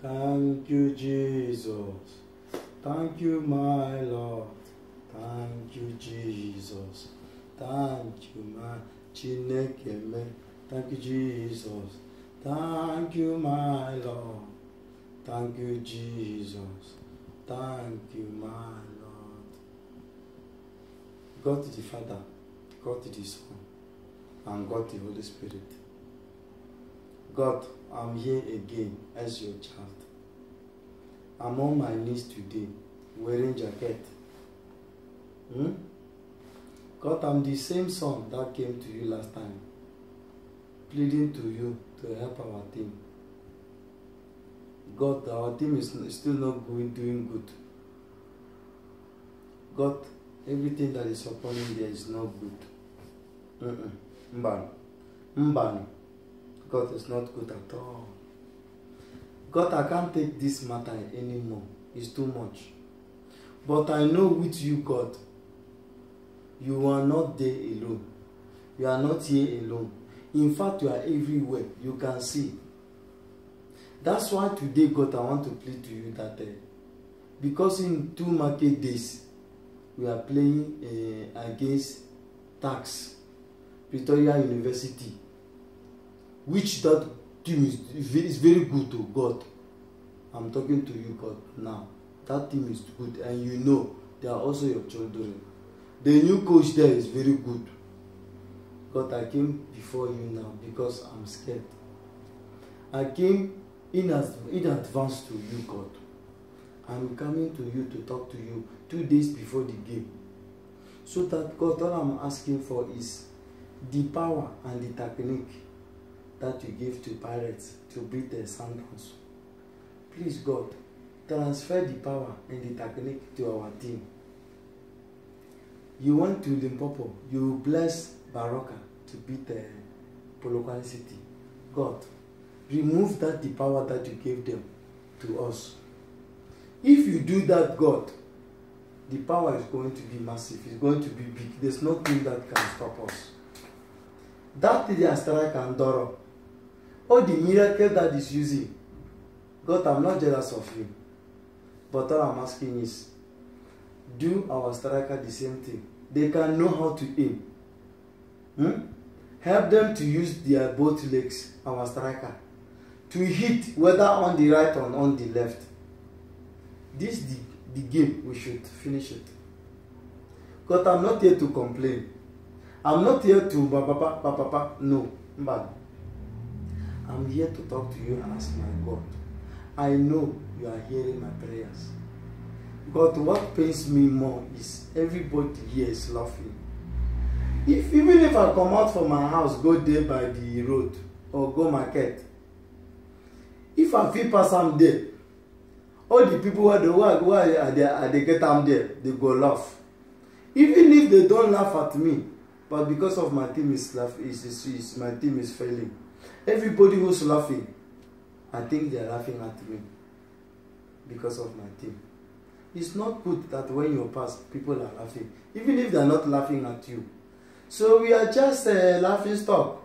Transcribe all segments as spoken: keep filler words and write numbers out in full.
Thank you, Jesus. Thank you, my Lord. Thank you, Jesus. Thank you, my Chineke me. Thank you, Jesus. Thank you, my Lord. Thank you, Jesus. Thank you, my Lord. God the Father, God the Son, and God the Holy Spirit. God, I'm here again as your child. I'm on my knees today, wearing jacket. Hmm? God, I'm the same son that came to you last time, pleading to you to help our team. God, our team is still not going, doing good. God, everything that is upon him there is not good. Mm-mm. Mban. Mban. God is not good at all. God, I can't take this matter anymore. It's too much. But I know with you, God, you are not there alone. You are not here alone. In fact, you are everywhere. You can see. That's why today, God, I want to plead to you that uh, because in two market days, we are playing uh, against Tax, Pretoria University, which that team is, is very good to God. I'm talking to you, God, now. That team is good, and you know they are also your children. The new coach there is very good. God, I came before you now because I'm scared. I came in, as, in advance to you, God. I'm coming to you to talk to you two days before the game. So that, God, all I'm asking for is the power and the technique that you give to Pirates to beat the Sundowns. Please, God, transfer the power and the technique to our team. You went to Limpopo, you bless Baroka to beat the Polokwane City. God, remove that the power that you gave them to us. If you do that, God, the power is going to be massive. It's going to be big. There's nothing that can stop us. That is the strike and Doro. All the miracle that is using. God, I'm not jealous of you. But all I'm asking is, do our striker the same thing. They can know how to aim. Hmm? Help them to use their both legs, our striker, to hit whether on the right or on the left. This is the, the game. We should finish it. God, I'm not here to complain. I'm not here to papa, papa, papa. No, but I'm here to talk to you as my God. I know you are hearing my prayers. God, what pains me more is everybody here is laughing. If even if I come out from my house, go there by the road or go market, if I feel pass am there, all the people who are the why why are they are they get am there, they go laugh. Even if they don't laugh at me, but because of my team is laugh is, is, is my team is failing. Everybody who's laughing, I think they are laughing at me because of my team. It's not good that when you pass, people are laughing, even if they are not laughing at you. So we are just uh, laughing stock.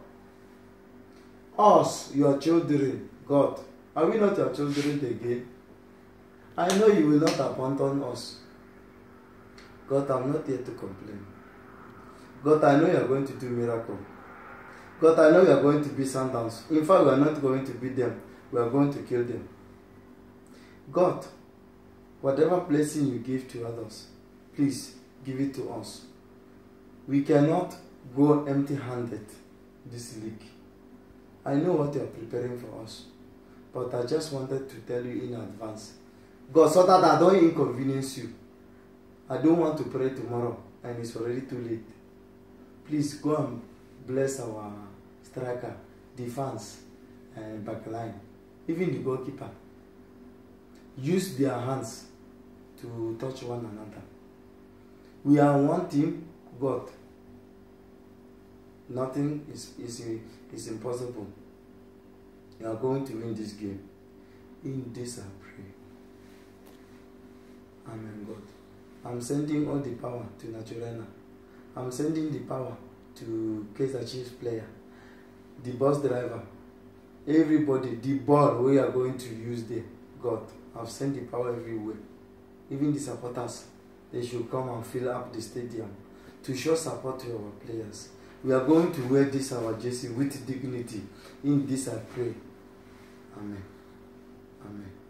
Us, your children, God, are we not your children again? I know you will not abandon us. God, I'm not here to complain. God, I know you are going to do miracle. God, I know you are going to beat Sundowns. In fact, we are not going to beat them. We are going to kill them. God, whatever blessing you give to others, please give it to us. We cannot go empty-handed this league. I know what you are preparing for us, but I just wanted to tell you in advance. God, so that I don't inconvenience you. I don't want to pray tomorrow and it's already too late. Please go and bless our striker, defense, and backline, even the goalkeeper. Use their hands to touch one another. We are one team, God. Nothing is, is, is impossible. You are going to win this game. In this I pray. Amen, God. I'm sending all the power to Naturena. I'm sending the power to Kaizer Chiefs player, the bus driver, everybody, the ball we are going to use there. God, I've sent the power everywhere. Even the supporters, they should come and fill up the stadium to show support to our players. We are going to wear this our jersey with dignity. In this I pray. Amen. Amen.